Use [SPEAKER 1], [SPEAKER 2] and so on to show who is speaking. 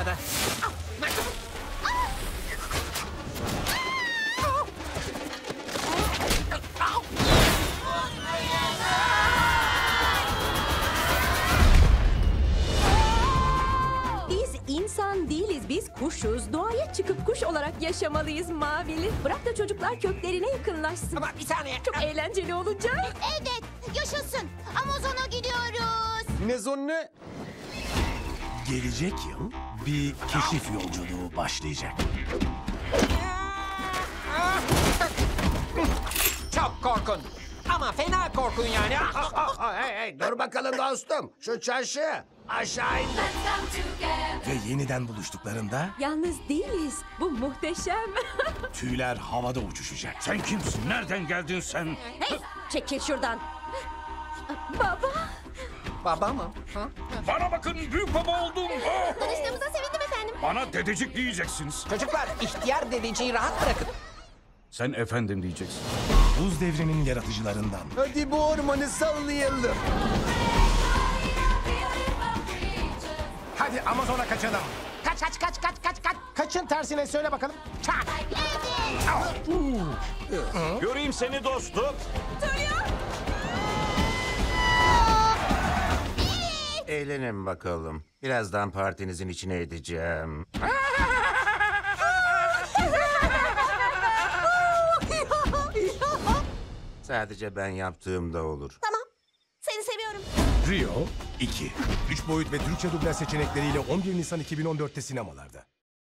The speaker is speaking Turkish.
[SPEAKER 1] olmadı.
[SPEAKER 2] Biz insan değiliz, biz kuşuz. Doğaya çıkıp kuş olarak yaşamalıyız Mavili. Bırak da çocuklar köklerine yakınlaşsın.
[SPEAKER 1] Ama bir saniye.
[SPEAKER 2] Çok eğlenceli olacak.
[SPEAKER 3] Evet, yaşasın. Amazon'a gidiyoruz.
[SPEAKER 4] Dinozor ne?
[SPEAKER 5] Gelecek yıl bir keşif yolculuğu başlayacak.
[SPEAKER 1] Çok korkun. Ama fena korkun yani.
[SPEAKER 4] Hey, dur bakalım dostum. Şu çarşı aşağı indir.
[SPEAKER 5] Ve yeniden buluştuklarında
[SPEAKER 2] Yalnız değiliz. Bu muhteşem.
[SPEAKER 5] tüyler havada uçuşacak. Sen kimsin? Nereden geldin sen?
[SPEAKER 2] Hey, çekil şuradan. Baba.
[SPEAKER 1] Baba mı? Ha?
[SPEAKER 5] Bana bakın, büyük baba oldum.
[SPEAKER 3] Tanıştığımıza sevindim efendim.
[SPEAKER 5] Bana dedecik diyeceksiniz.
[SPEAKER 1] Çocuklar, ihtiyar dedeciyi rahat bırakın.
[SPEAKER 5] Sen efendim diyeceksin. Buz devrinin yaratıcılarından.
[SPEAKER 4] Hadi bu ormanı sallayalım.
[SPEAKER 6] Hadi Amazon'a kaçalım.
[SPEAKER 1] Kaç.
[SPEAKER 6] Kaçın tersine söyle bakalım. Çak.
[SPEAKER 5] Göreyim seni dostum.
[SPEAKER 4] Eğlenin bakalım. Birazdan partinizin içine edeceğim. Sadece ben yaptığımda olur.
[SPEAKER 3] Tamam, seni seviyorum.
[SPEAKER 6] Rio 2. 3 boyut ve Türkçe dublaj seçenekleriyle 11 Nisan 2014'te sinemalarda.